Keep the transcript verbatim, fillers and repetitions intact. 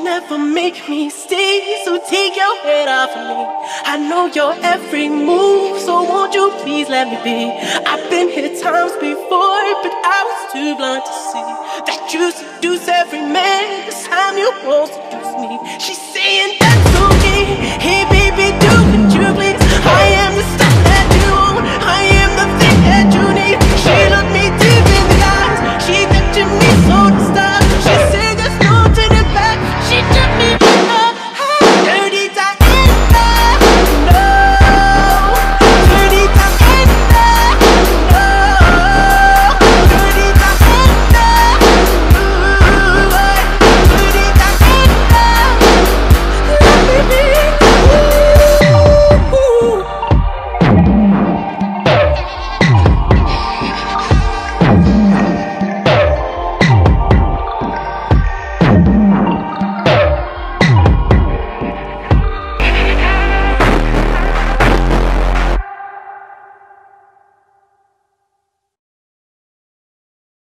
never make me stay, so take your head off of me. I know your every move, so won't you please let me be? I've been here times before, but I was too blind to see that you seduce every man. This time you won't seduce me. She's saying that's okay. Hey,